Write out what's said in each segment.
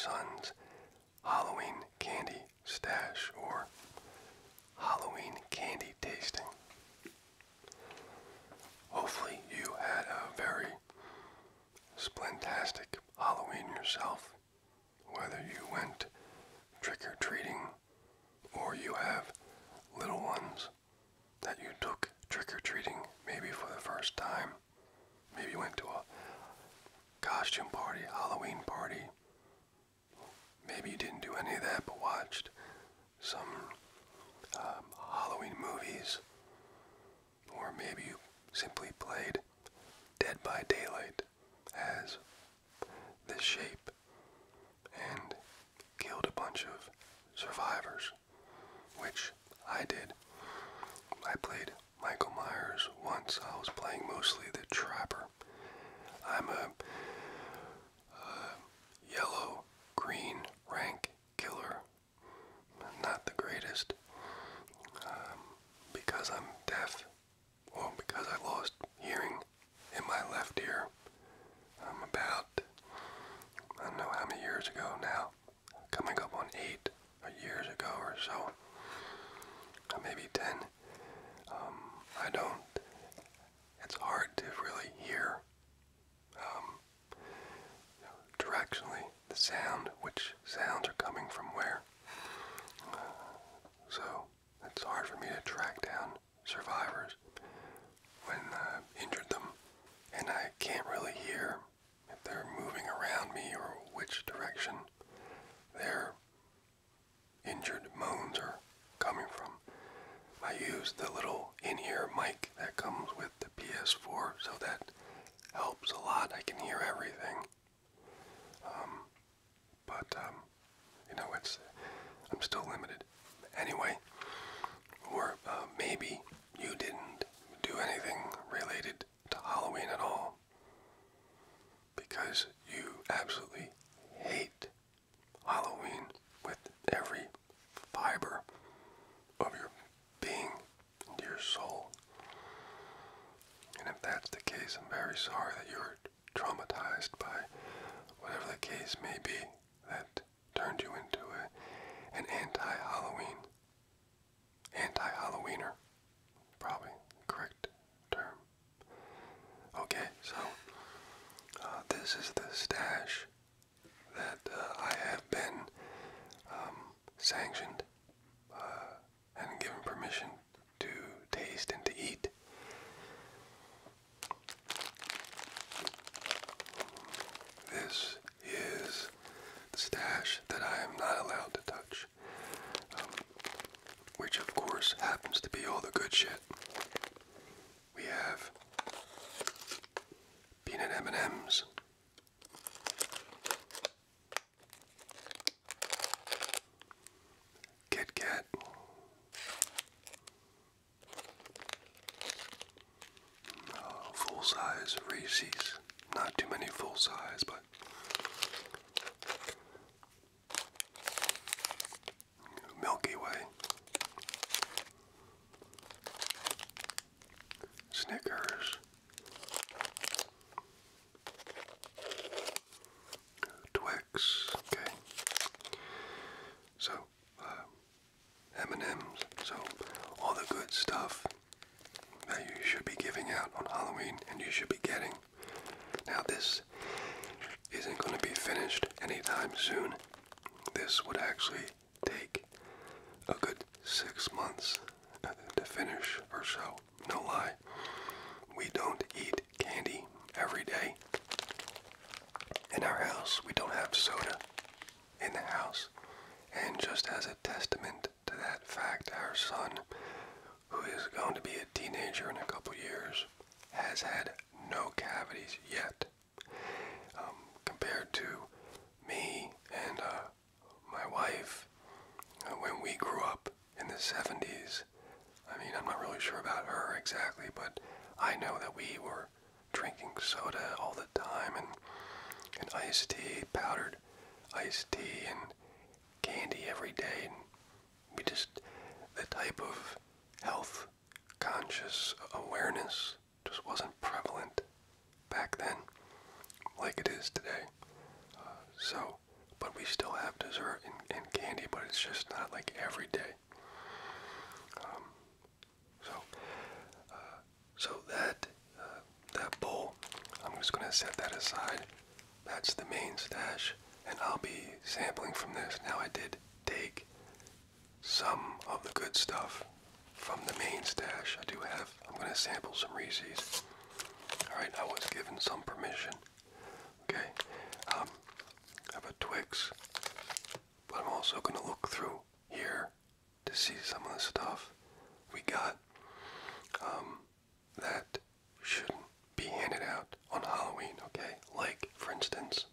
son's Halloween candy stash or Halloween candy tasting. Hopefully you had a very splentastic Halloween yourself, whether you went trick-or-treating or you have little ones that you took trick-or-treating maybe for the first time. Maybe you went to a costume party, Halloween party. Maybe you didn't do any of that but watched some Halloween movies. Or maybe you simply played Dead by Daylight as this shape and killed a bunch of survivors, which I did. I played Michael Myers once. I was playing mostly the Trapper. I'm a yellow, green rank killer. Not the greatest. Because I'm deaf, well, because I lost hearing in my left ear. About, I don't know how many years ago now, coming up on 8 years ago or so, maybe 10. It's hard to really hear directionally the sound, which sounds are coming from where. So it's hard for me to track down survivors when injured them, and I can't really hear if they're moving around me or which direction their injured moans are coming from. I use the little in-ear mic that comes with the PS4, so that helps a lot. I can hear everything. I'm still limited. Anyway, or maybe you didn't do anything related to Halloween at all because you absolutely hate Halloween with every fiber of your being and your soul. And if that's the case, I'm very sorry that you're traumatized by whatever the case may be that turned you into an anti-Halloweener, probably the correct term. Okay, so this is the stash that I have been sanctioned and given permission to taste and to eat. This is the stash that I am not allowed to touch, which of course happens to be all the good shit. We have peanut M&Ms, Kit Kat, full-size Reese's. Not too many full-size, but Milky Way, Snickers, Twix, okay. So, M&M's, so all the good stuff that you should be giving out on Halloween and you should be getting. Now this isn't going to be finished anytime soon. This would actually take a good 6 months to finish or so. No lie. We don't eat candy every day. In our house, we don't have soda in the house. And just as a testament to that fact, our son, who is going to be a teenager in a couple years, has had no cavities yet. Compared to me and my wife, when we grew up in the 70s, I mean, I'm not really sure about her exactly, but I know that we were drinking soda all the time and iced tea, powdered iced tea, and candy every day. And we just, the type of health conscious awareness just wasn't prevalent back then like it is today. But we still have dessert and candy, but it's just not like every day. So, so that bowl, I'm just gonna set that aside. That's the main stash, and I'll be sampling from this. Now I did take some of the good stuff from the main stash. I'm gonna sample some Reese's. Alright, I was given some permission. Okay, I have a Twix, but I'm also gonna look through here to see some of the stuff we got that shouldn't be handed out on Halloween, okay? Like, for instance,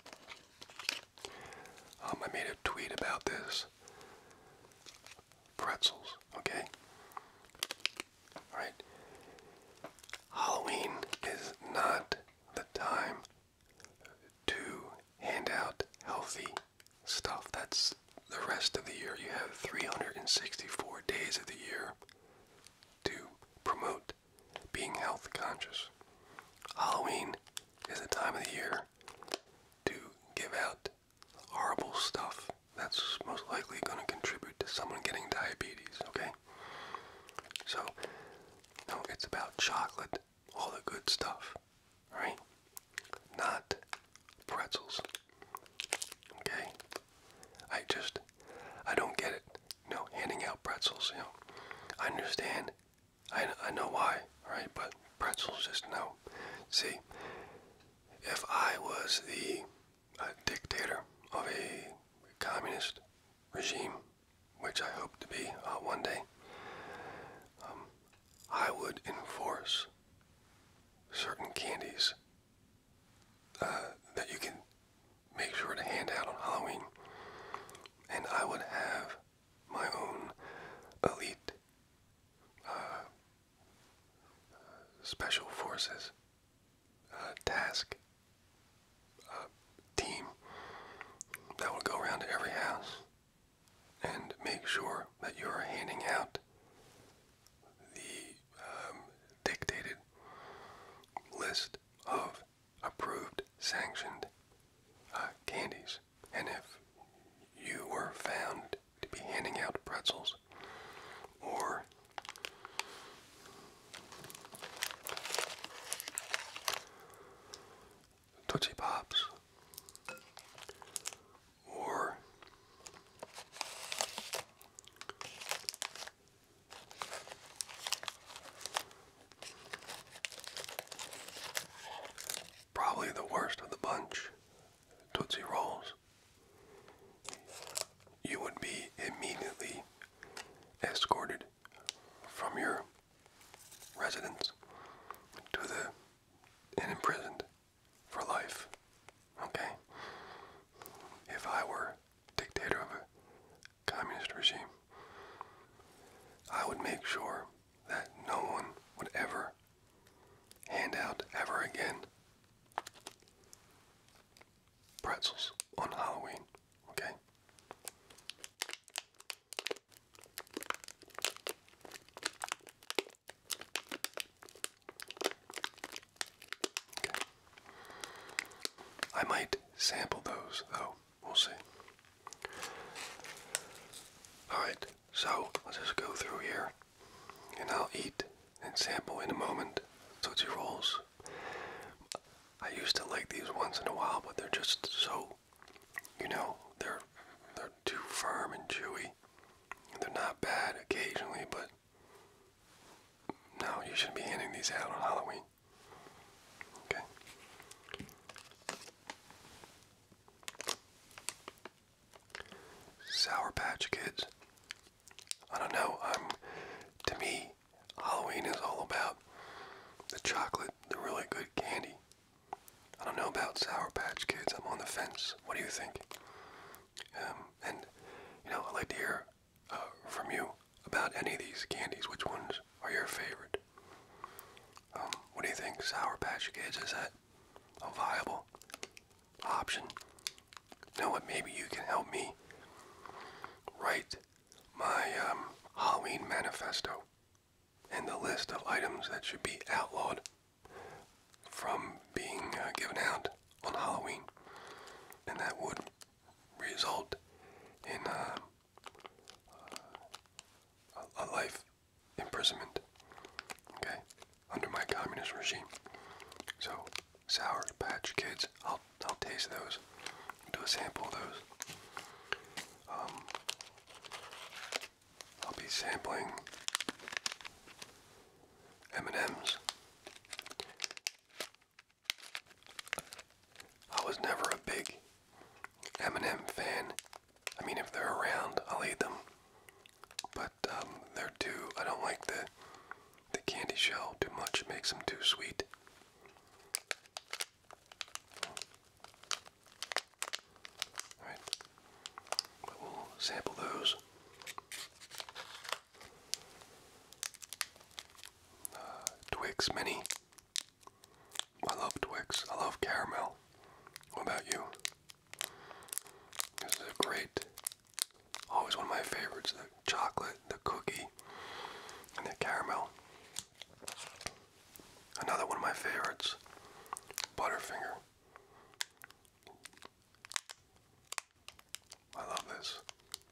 I made a tweet about this. Pretzels, okay? Alright. Halloween is not the time to hand out healthy stuff. That's the rest of the year. You have 364 days of the year to promote being health conscious. Halloween is the time of the year to give out horrible stuff that's most likely going to contribute to someone getting diabetes, okay? So, no, it's about chocolate, all the good stuff, right? Not pretzels, okay? I don't get it, handing out pretzels, I understand, I know why, right? But pretzels, just no. See, if I was the dictator of a communist regime, which I hope to be one day, I would enforce certain candies that you can make sure to hand out on Halloween, and I would have my own elite special forces task team that would go around to every house and make sure that you are handing out the dictated list of approved, sanctioned candies. And if you were found to be handing out pretzels or Tootsie Pops or probably the worst of the bunch, Tootsie Rolls, you would be immediately escorted from your residence to and imprisoned for life. Okay? If I were dictator of a communist regime, I would make sure that no one would ever hand out ever again pretzels on Halloween. Okay? I might sample those, though. We'll see. Alright, so let's just go through here, and I'll eat and sample in a moment. Tootsie Rolls. I used to like these once in a while, but they're just so, they're too firm and chewy. They're not bad occasionally, but no, you shouldn't be handing these out on Halloween. Okay. Sour Patch Kids. I don't know, to me, Halloween is all about the chocolate, the really good candy. I don't know about Sour Patch Kids, I'm on the fence. What do you think? And, I'd like to hear from you about any of these candies. Which ones are your favorite? What do you think? Sour Patch Kids, is that a viable option? You know what, maybe you can help me write my Halloween manifesto and the list of items that should be outlawed from being given out on Halloween. And that would result in a life imprisonment, okay, under my communist regime. So, Sour Patch Kids, I'll taste those, do a sample of those. I'll be sampling M&Ms. I was never a big M&M fan. I mean, if they're around, I'll eat them. But they're too, I don't like the candy shell too much. It makes them too sweet. Alright, but we'll sample those. Twix Mini. I love Twix. I love caramel. What about you? This is a great, always one of my favorites. The chocolate, the cookie, and the caramel. Another one of my favorites, Butterfinger. I love this.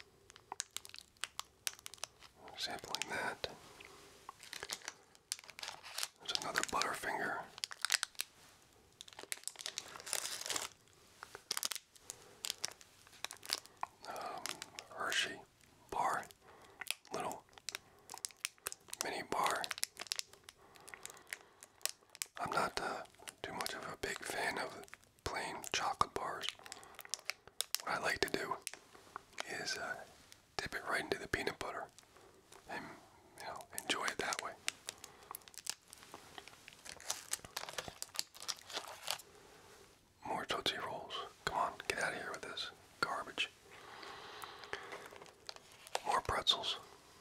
Sampling that. There's another Butterfinger. Hershey bar, little mini bar. I'm not too much of a big fan of plain chocolate bars. What I like to do is dip it right into the peanut butter and, enjoy it that way. More Tootsie Rolls. Come on, get out of here with this garbage. More pretzels.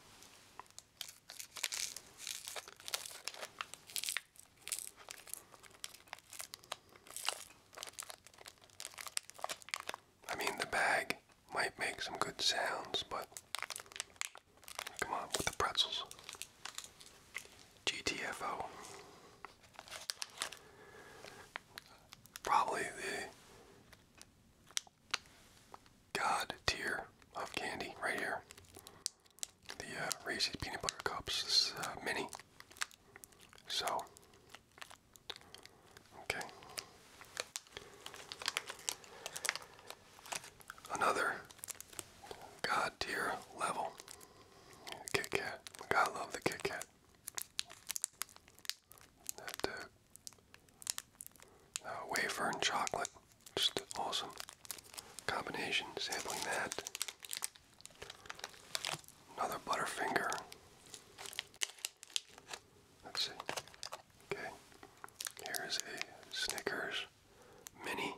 I mean, the bag might make some good sounds, but come on with the pretzels. GTFO. Probably the god tier of candy right here. The Reese's Peanut Butter Cups, this mini. So, okay. Another god tier level. Kit Kat. Gotta love the Kit Kat. That wafer and chocolate, just awesome combination. Sampling that. Another Butterfinger. Let's see. Okay. Here's a Snickers Mini.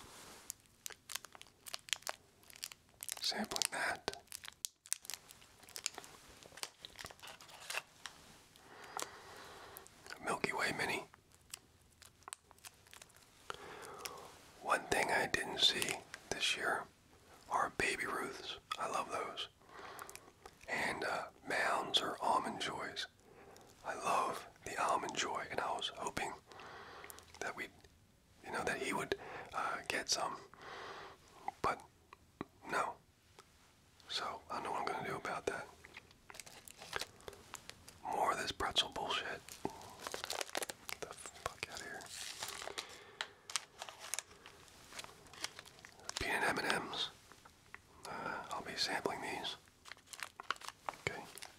Sampling that. Milky Way Mini. One thing I didn't see this year are Baby Ruths. I love those. And Mounds or Almond Joys. I love the Almond Joy, and I was hoping that that he would get some, but no. So I don't know what I'm gonna do about that. More of this pretzel bullshit. Get the fuck out of here. Peanut M&Ms. I'll be sampling these. Okay.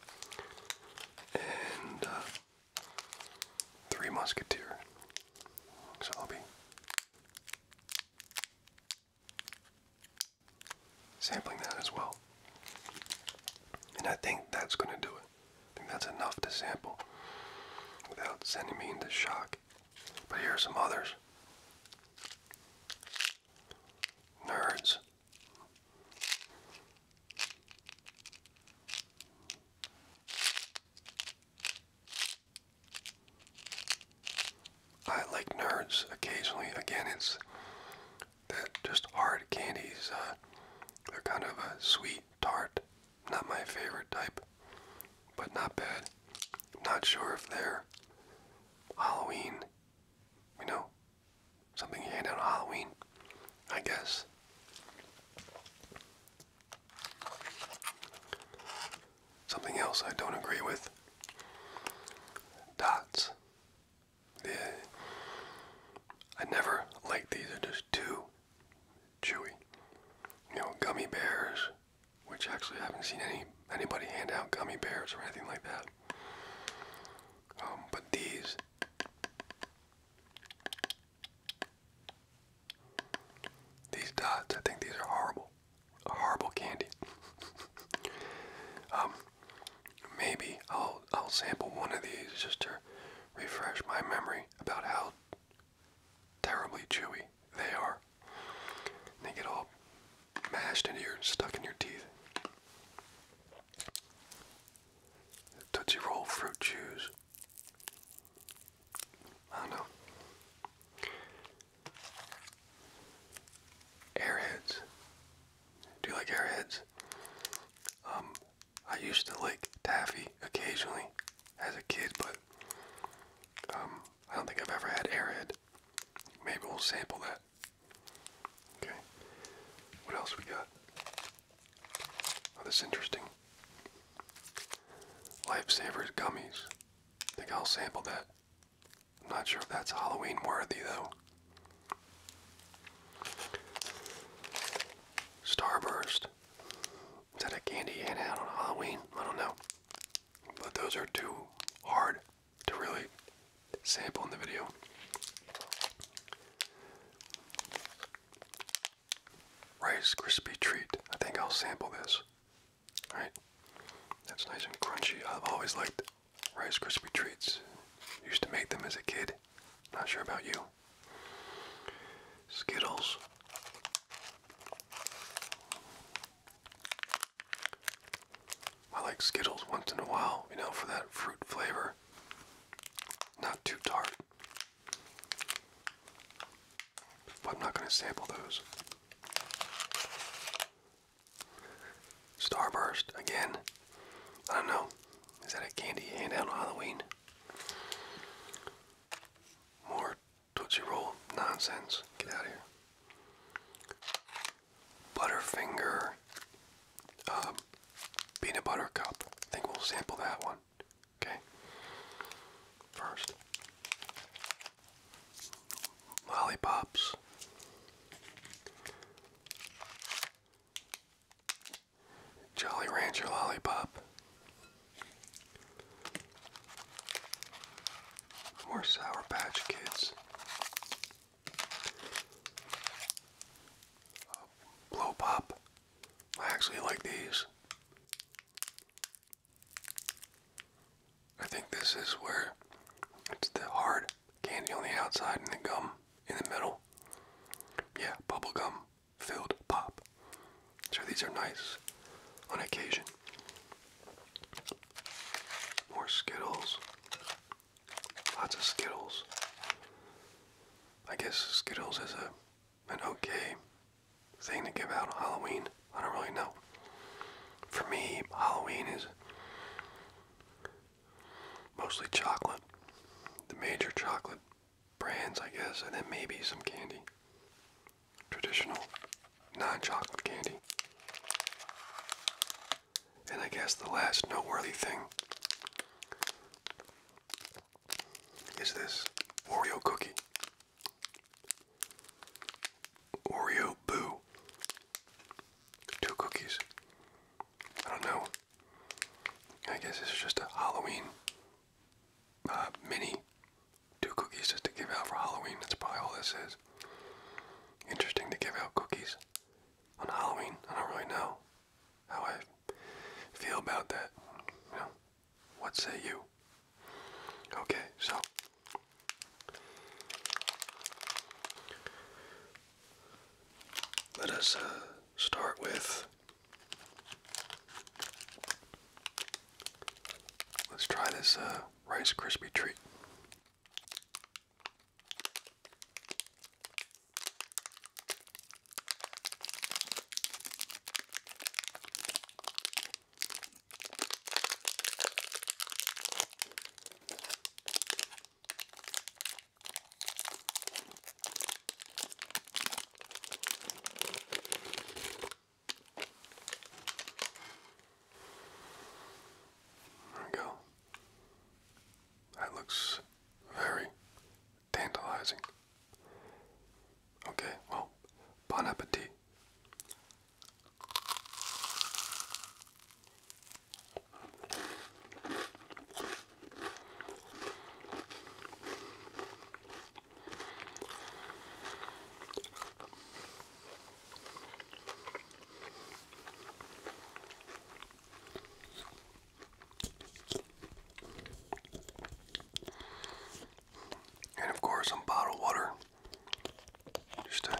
And Three Musketeer. So I'll be sampling that as well. And I think that's going to do it. I think that's enough to sample without sending me into shock. But here are some others. Nerds. I like Nerds occasionally. Again, it's that just hard candies. They're kind of a sweet tart. Not my favorite type, but not bad. Not sure if they're Halloween, something you hand out on Halloween, I guess. else I don't agree with? Dots. I never liked these. They're just too chewy. You know, gummy bears, which actually I haven't seen anybody hand out gummy bears or anything like that. But these dots, I think these are horrible. A horrible candy. Maybe I'll sample one of these just to refresh my memory about how terribly chewy they are. They get all mashed into stuck in your teeth. Tootsie Roll fruit chews. I don't know. Airheads. Do you like Airheads? I used to like taffy occasionally as a kid, but I don't think I've ever had Airhead. Maybe we'll sample that. Okay. What else we got? Oh, this is interesting. Lifesavers gummies. I think I'll sample that. I'm not sure if that's Halloween worthy though. Starburst. Is that a candy you hand out on Halloween? I don't know. But those are too hard to really sample in the video. Rice Krispie Treat. I think I'll sample this. Alright. That's nice and crunchy. I've always liked Rice Krispie Treats. Used to make them as a kid. Not sure about you. Skittles. I like Skittles once in a while, you know, for that fruit flavor. Not too tart. But I'm not going to sample those. Starburst, again. I don't know. Is that a candy you hand out on Halloween? More Tootsie Roll nonsense. Get out of here. Butterfinger. Peanut butter cup. I think we'll sample that one. Okay. First. Lollipops. Jolly Rancher lollipop. More Sour Patch Kids. Blow Pop. I actually like these. I think this is where it's the hard candy on the outside and the gum in the middle. Yeah, bubblegum filled pop. So these are nice on occasion. More Skittles. Lots of Skittles. I guess Skittles is an okay thing to give out on Halloween. I don't really know. For me, Halloween is mostly chocolate. The major chocolate brands, I guess, and then maybe some candy. Traditional, non-chocolate candy. And I guess the last noteworthy thing is this Oreo cookie. Oreo Boo. 2 cookies. I don't know. I guess this is just a Halloween mini 2 cookies just to give out for Halloween. That's probably all this is. Interesting to give out cookies on Halloween. I don't really know how I feel about that. You know, what say you? Okay, so let us start with. Let's try this Rice Krispie Treat. looks very tantalizing. Okay, well, bon appetit. And of course, some bottled water. Just to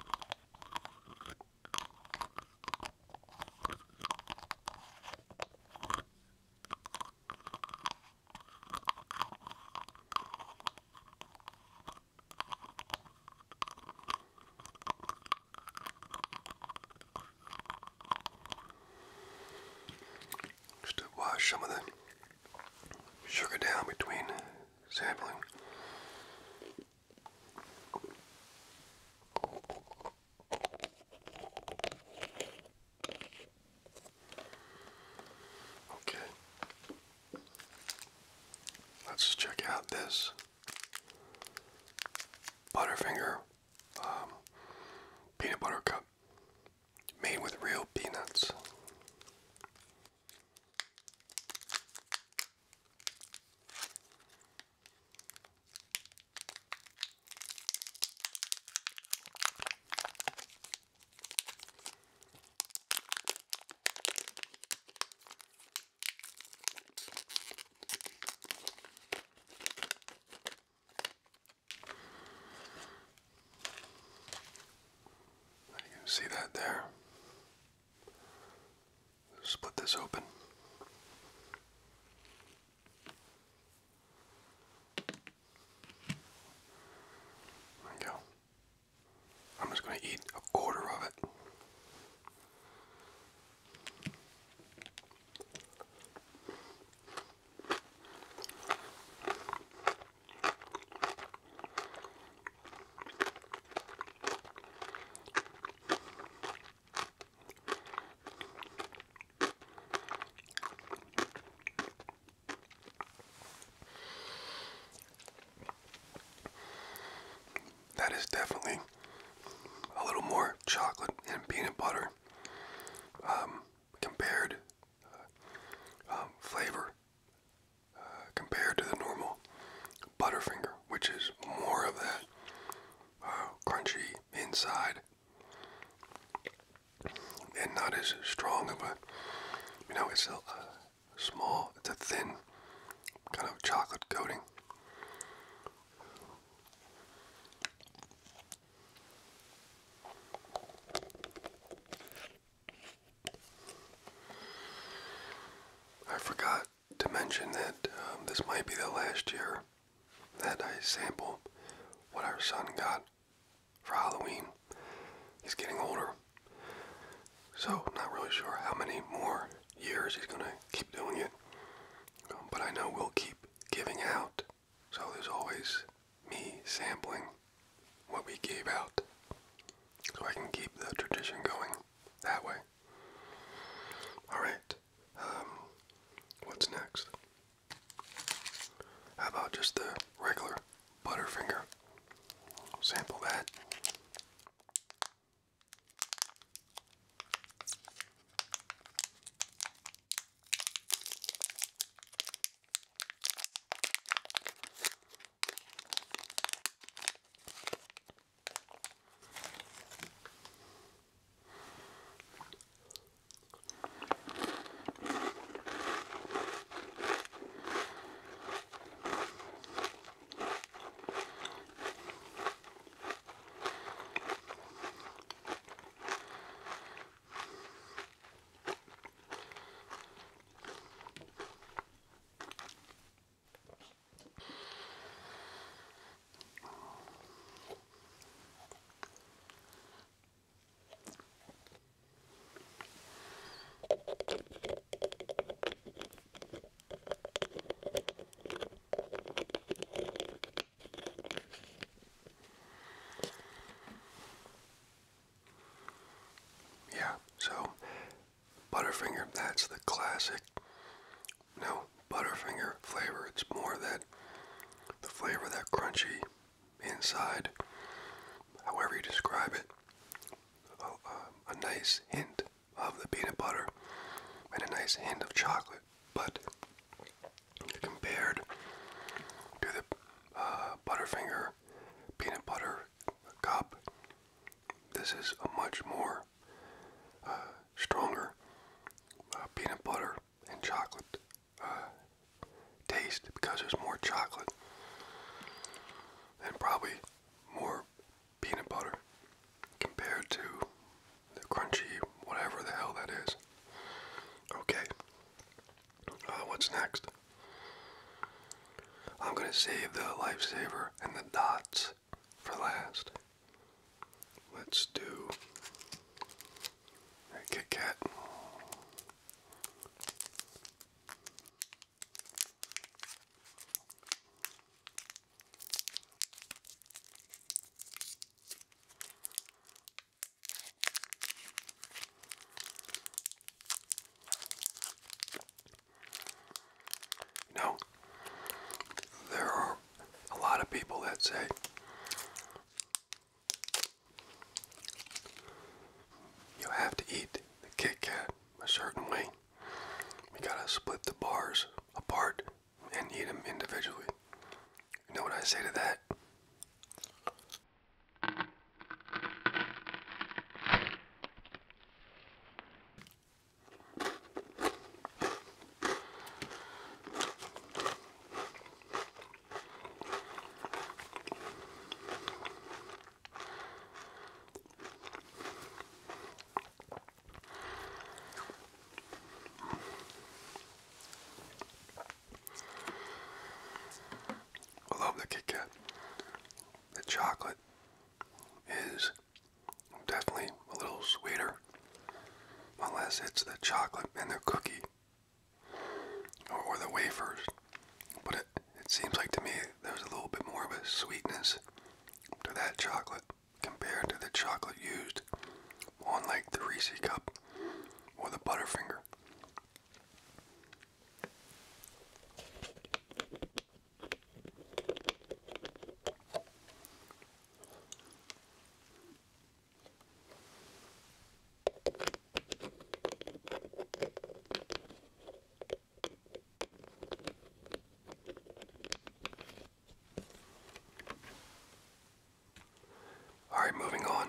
wash some of the sugar down between sampling. Okay. Let's check out this Butterfinger peanut butter cup made with real peanuts. You can see that there. Split this open. There we go. I'm just going to eat a quarter of it. That is definitely a little more chocolate and peanut butter compared flavor compared to the normal Butterfinger, which is more of that crunchy inside and not as strong of a, it's a small, it's a thin kind of chocolate coating. I forgot to mention that this might be the last year that I sample what our son got for Halloween. He's getting older, so not really sure how many more years he's gonna keep doing it. But I know we'll keep giving out, so there's always me sampling what we gave out, so I can keep the tradition going that way. Alright, what's next? How about just the regular Butterfinger? Sample that. Yeah, so Butterfinger, that's the classic, Butterfinger flavor. It's more that flavor, that crunchy inside, however you describe it, a nice hint of the peanut butter and a nice hint of chocolate. But compared to the Butterfinger peanut butter cup, this is a much more stronger peanut butter and chocolate taste, because there's more chocolate and probably more peanut butter compared to the crunchy whatever the hell that is. Okay, what's next? I'm gonna save the Lifesaver and the dots for last. Let's do a Kit Kat. You know, there are a lot of people that say you have to eat the Kit Kat a certain way. You gotta split the bars apart and eat them individually. You know what I say to that? I love the Kit Kat. The chocolate is definitely a little sweeter, unless it's the chocolate and the cookie or the wafers. But it seems like to me there's a little bit more of a sweetness to that chocolate compared to the chocolate used on like the Reese's cup or the Butterfinger. Alright, moving on.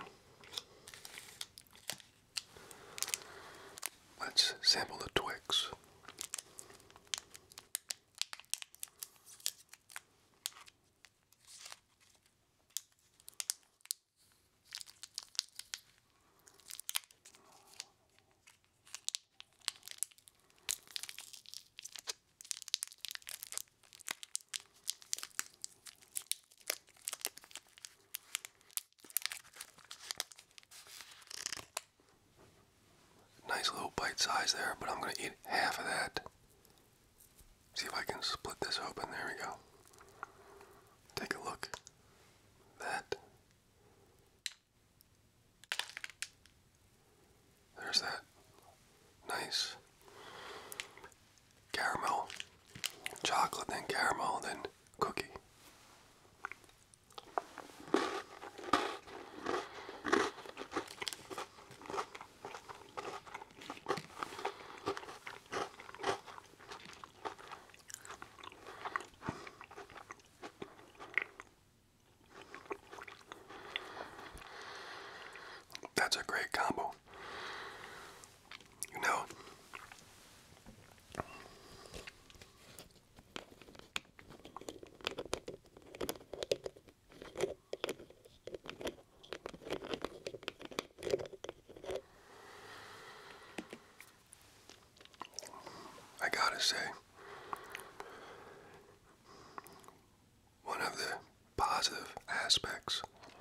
Let's sample the Twix. Nice little bite size there, but I'm going to eat half of that. See if I can split this open. There we go. Take a look. That. There's that nice caramel, chocolate, then caramel, then cookie. That's a great combo. You know, I gotta say, one of the positive aspects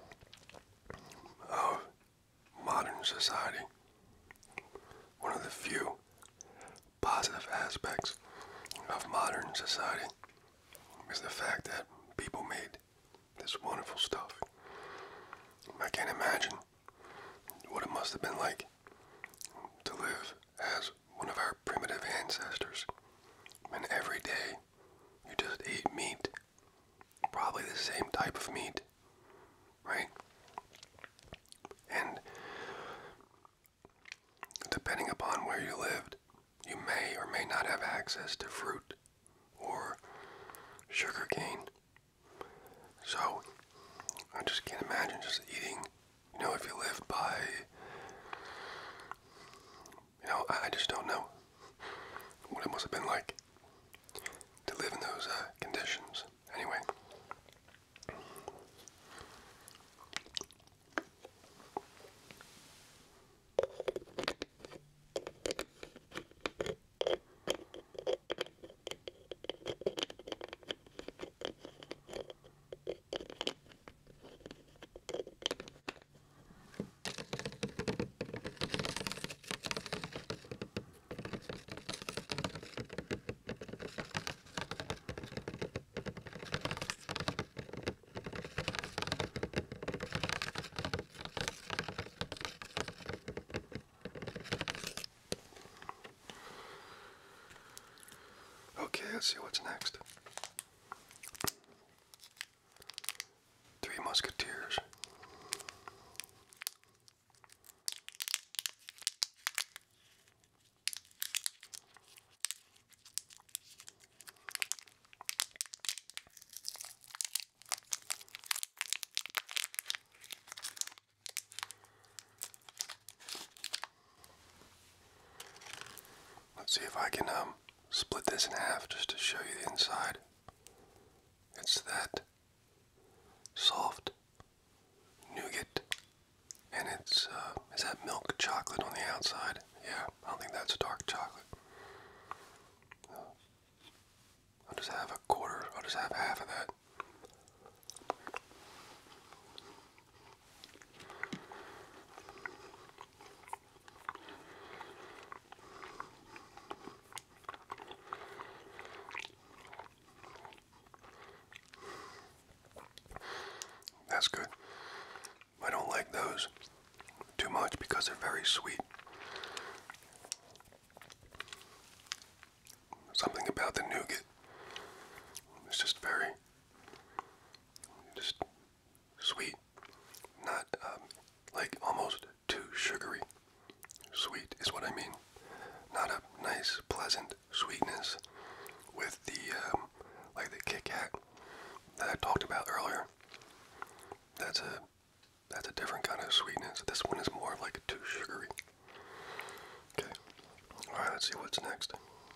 of modern society, one of the few positive aspects of modern society, is the fact that people made this wonderful stuff. I can't imagine what it must have been like to live as one of our primitive ancestors, and every day you just ate meat probably the same type of meat, right? And depending upon where you lived, you may or may not have access to fruit or sugar cane. So I just can't imagine just eating, if you live by, I just don't know what it must have been like to live in those conditions. Anyway. Okay, let's see what's next. Three Musketeers. Let's see if I can split this in half just to show you the inside. It's that soft nougat, and it's is that milk chocolate on the outside? Yeah, I don't think that's dark chocolate. I'll just have a quarter. I'll just have half of that. That's good. I don't like those too much because they're very sweet. Something about the nougat. It's just very, just sweet. Not, like almost too sugary. Sweet is what I mean. Not a nice, pleasant sweetness with the, like the Kit Kat that I talked about earlier. That's a different kind of sweetness. This one is more of like too sugary. Okay. Alright, let's see what's next.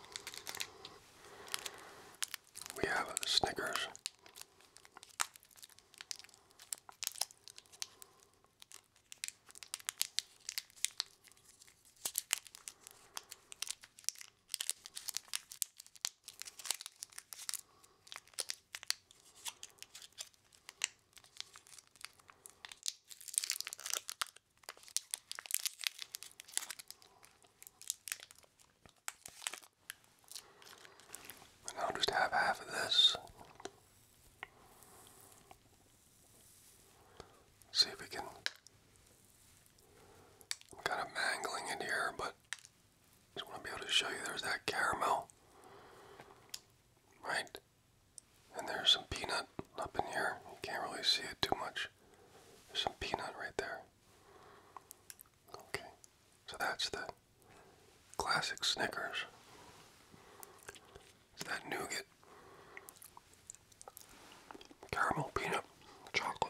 We have Snickers. And I'll just have half of this. See if we can. I'm kind of mangling it here, but just want to be able to show you there's that caramel. Right? And there's some peanut up in here. You can't really see it too much. There's some peanut right there. Okay. So that's the classic Snickers. It's that nougat, caramel, peanut, chocolate.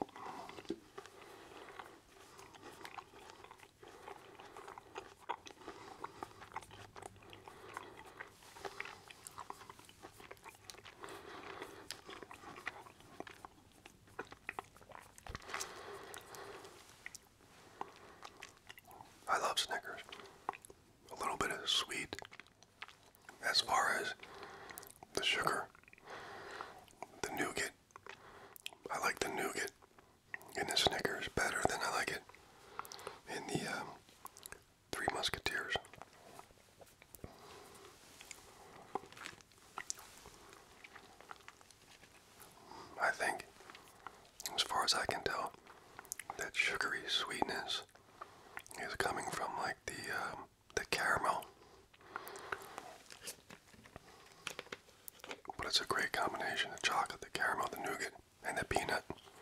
I love Snickers. A little bit of sweet. As far as the sugar, the nougat, I like the nougat in the Snickers better than I like it in the Three Musketeers. I think, as far as I can tell, that sugary sweetness is coming from like the caramel. But it's a great combination, the chocolate, the caramel, the nougat, and the peanut.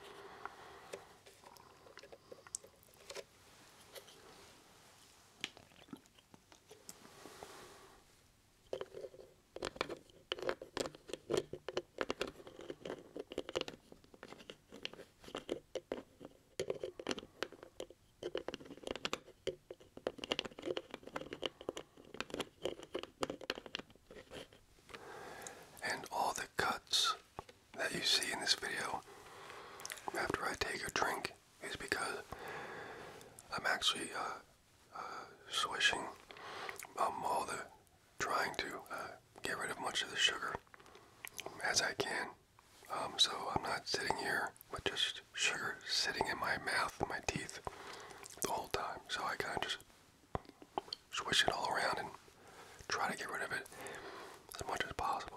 And all the cuts that you see in this video after I take a drink is because I'm actually swishing all the, trying to get rid of much of the sugar as I can. So I'm not sitting here with just sugar sitting in my mouth and my teeth the whole time. So I kind of just swish it all around and try to get rid of it as much as possible.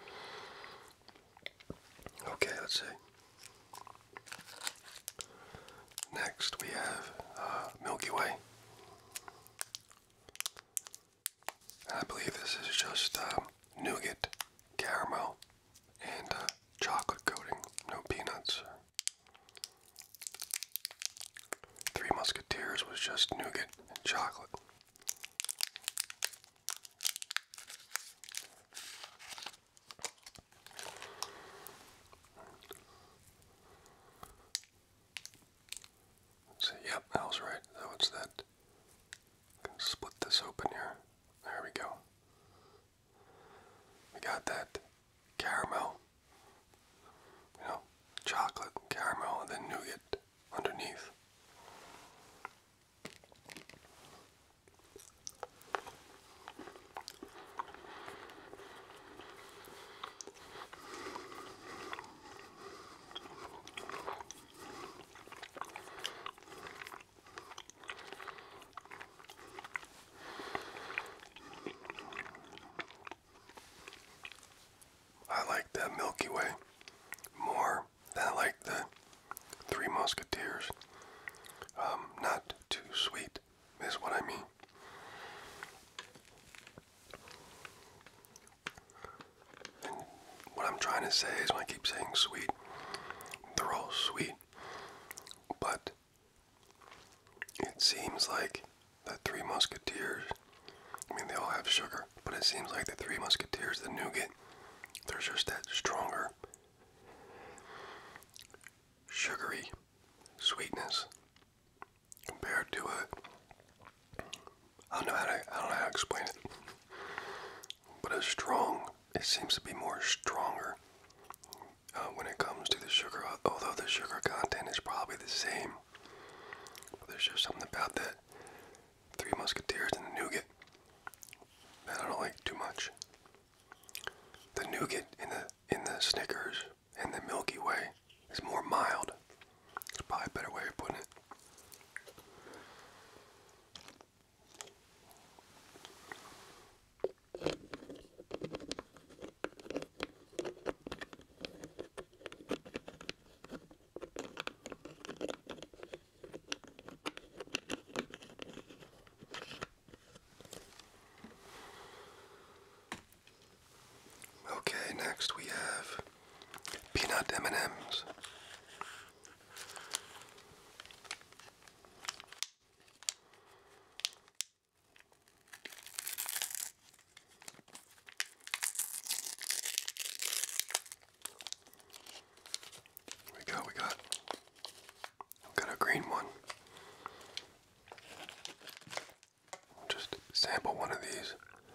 Okay, let's see. Next we have Milky Way. I believe this is just nougat, caramel, and chocolate coating. No peanuts. Three Musketeers was just nougat and chocolate. Let's see, yep, I was right. So it's that. Can split this open here. There we go. We got that caramel, chocolate, caramel, and then nougat underneath. I like the Milky Way more than I like the Three Musketeers. Not too sweet is what I mean. And what I'm trying to say is when I keep saying sweet, they're all sweet. But it seems like the Three Musketeers, I mean they all have sugar, but it seems like the Three Musketeers, the nougat, there's just that stronger sugary sweetness compared to I don't know how to explain it, but it seems to be more stronger when it comes to the sugar, although the sugar content is probably the same. But there's just something about that Three Musketeers and the nougat that I don't like too much. The nougat in the Snickers and the Milky Way is more mild. It's probably a better way of putting it. Okay, next we have peanut M&Ms. We got a green one. Just sample one of these.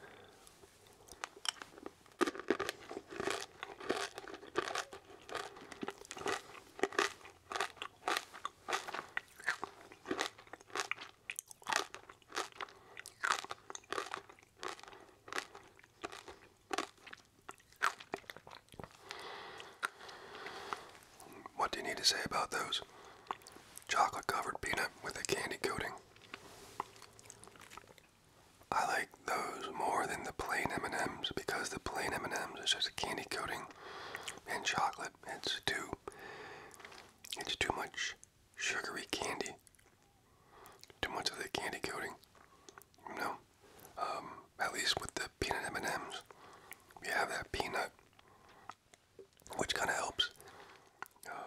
What do you need to say about those? Chocolate covered peanut with a candy coating. I like those more than the plain M&Ms because the plain M&Ms is just a candy coating, and chocolate it's too much sugary candy. Too much of the candy coating. You know, at least with the peanut M&Ms, we have that peanut, which kind of helps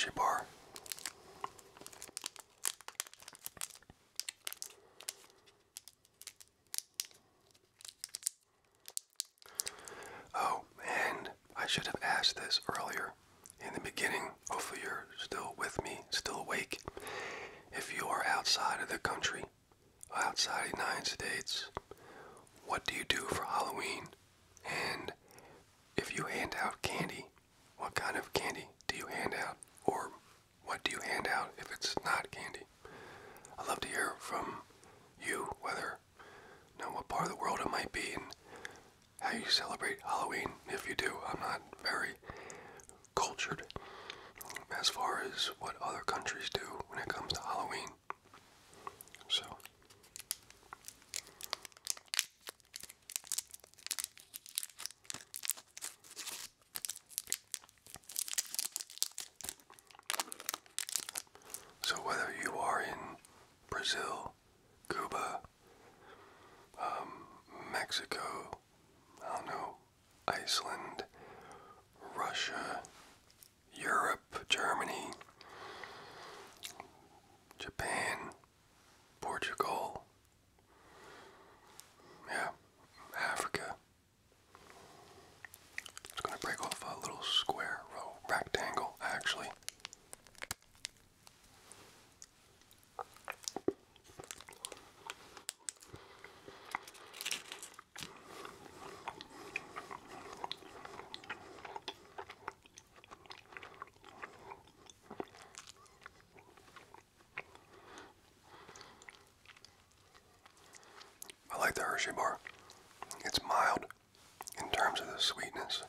Hershey bar. Oh, and I should have asked this earlier in the beginning. Hopefully you're still with me, still awake. If you are outside of the country, outside the United States, what do you do for Halloween? And if you hand out candy, what kind of candy do you hand out? Or what do you hand out if it's not candy? I'd love to hear from you, whether, what part of the world it might be and how you celebrate Halloween, if you do. I'm not very cultured as far as what other countries do when it comes to Halloween. So, whether you are in Brazil, Cuba, Mexico, I don't know, Iceland, Russia, Europe, Germany, Japan, Portugal, yeah, Africa. It's going to break off a little square, rectangle, actually. I like the Hershey bar. It's mild in terms of the sweetness.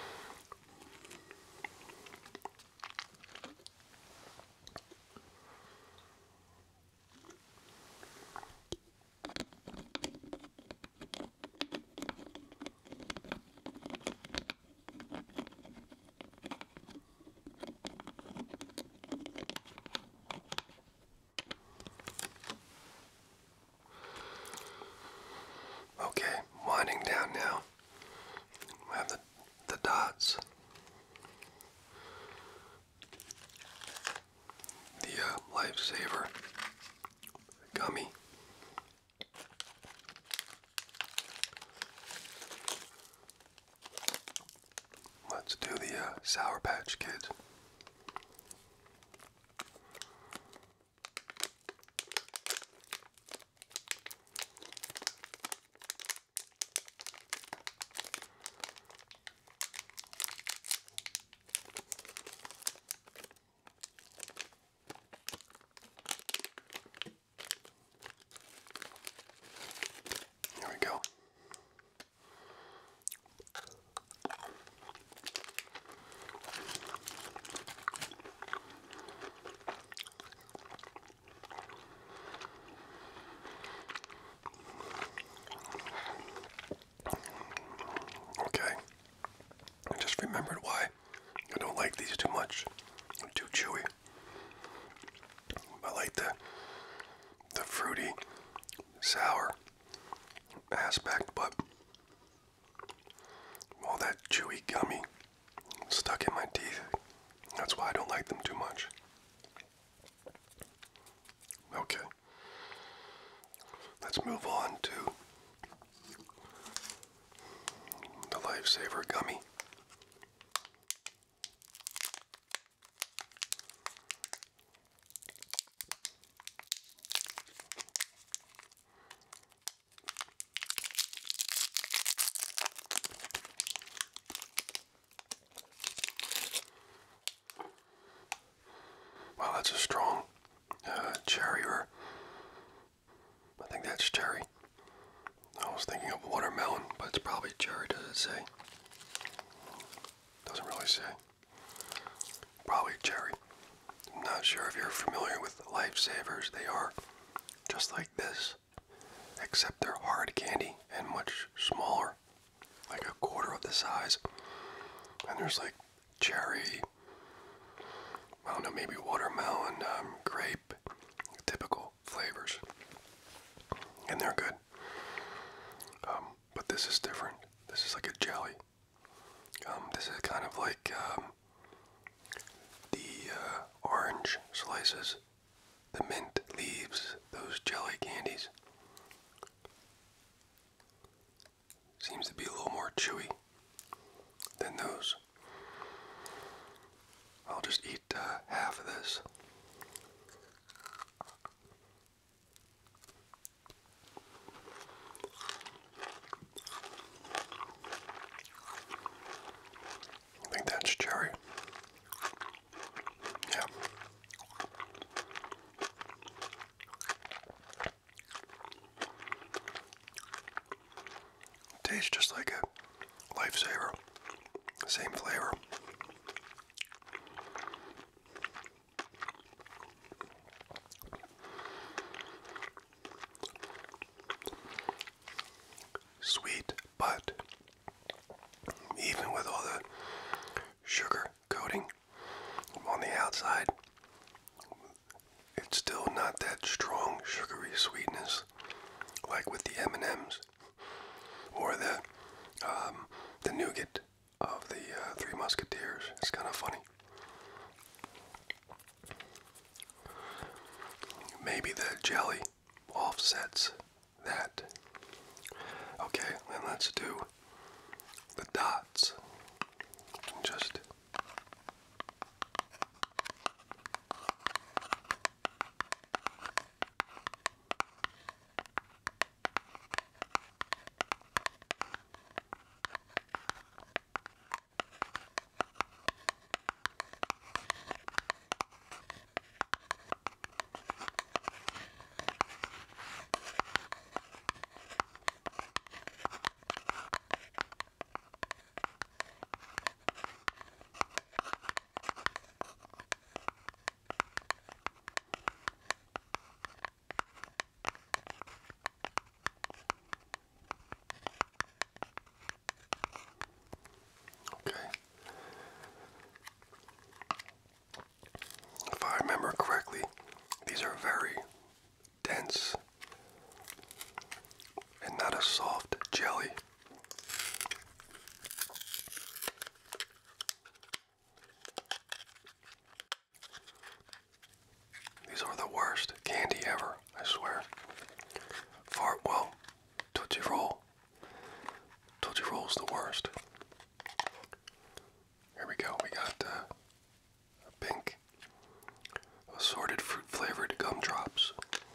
Okay, winding down now. We have the dots. The Lifesaver gummy. Let's do the Sour Patch Kids. Here we go. Okay. I just remembered why I don't like these too much. They're too chewy. I like the fruity, sour aspect, but all that chewy gummy stuck in my teeth. That's why I don't like them too much. Okay. Let's move on to the Lifesaver gummy. Wow, that's a strong cherry, or I think that's cherry. I was thinking of watermelon, but it's probably cherry, does it say? Doesn't really say. Probably cherry. I'm not sure if you're familiar with Lifesavers. They are just like this, except they're hard candy and much smaller, like a quarter of the size. And there's like cherry, I don't know, maybe watermelon, grape, typical flavors. And they're good. But this is different. This is like a jelly. This is kind of like the orange slices, the mint leaves, those jelly candies. Seems to be a little more chewy than those. I'll just eat half of this. I think that's cherry. Yeah. Tastes just like a lifesaver. Same flavor. Sweet, but even with all the sugar coating on the outside, it's still not that strong sugary sweetness like with the M&Ms or the nougat of the Three Musketeers. It's kind of funny. Maybe the jelly offsets that. Okay, then let's do the dots. Just okay. If I remember correctly, these are very dense and not a soft jelly. These are the worst candy ever, I swear. Well, Tootsie Roll. Tootsie Roll's the worst. Here we go. We got a pink assorted fruit flavored gumdrops.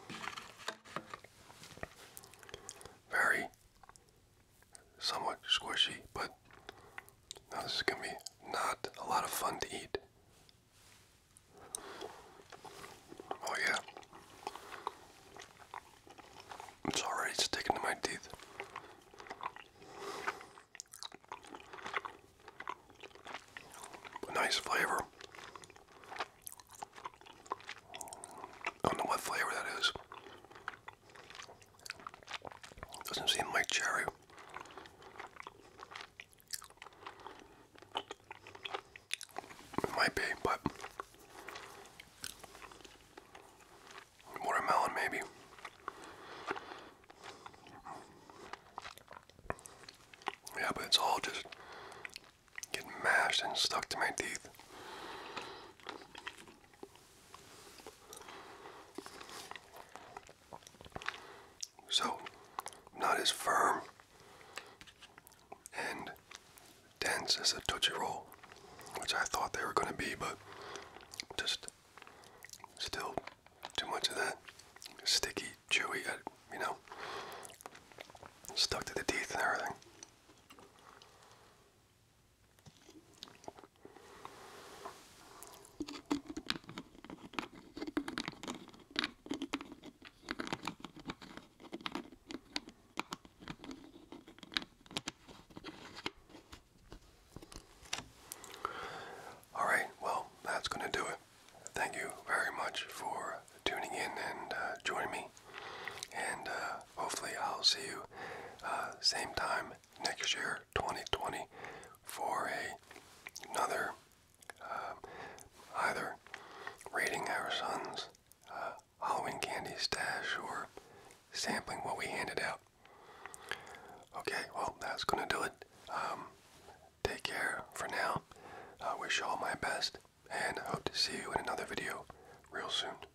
Very somewhat squishy, but now this is gonna be not a lot of fun to eat. Oh yeah. It's already sticking to my teeth. A nice flavor. Don't know what flavor that is. Doesn't seem like cherry. It might be, but watermelon maybe. Yeah, but it's all just getting mashed and stuck to my teeth. So, not as firm and dense as a Tootsie Roll, which I thought they were going to be, but just still too much of that sticky, chewy, stuck to the teeth and everything. Alright, well, that's going to do it. Thank you very much for tuning in and joining me. And hopefully I'll see you same time next year, 2020, for another either see you in another video real soon.